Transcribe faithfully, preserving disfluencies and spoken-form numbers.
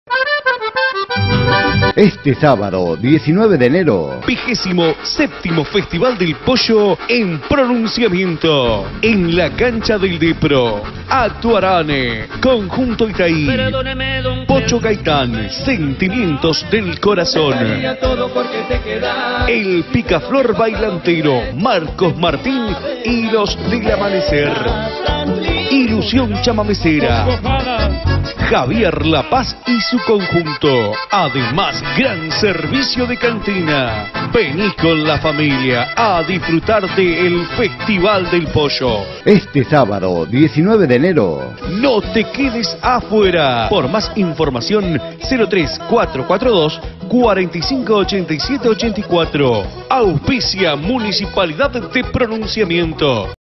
Este sábado, diecinueve de enero, Vigésimo séptimo Festival del Pollo en pronunciamiento. En la cancha del Depro. Actuarán Conjunto Itaí, Pocho Gaitán, Sentimientos del Corazón, El Picaflor Bailantero, Marcos Martín y Los del Amanecer, Ilusión Chamamecera, Javier La Paz y su conjunto. Además, gran servicio de cantina. Vení con la familia a disfrutar del Festival del Pollo. este sábado, diecinueve de enero. No te quedes afuera. Por más información, cero tres cuatro cuatro dos, cuatro cinco ocho siete ocho cuatro. Auspicia Municipalidad de Pronunciamiento.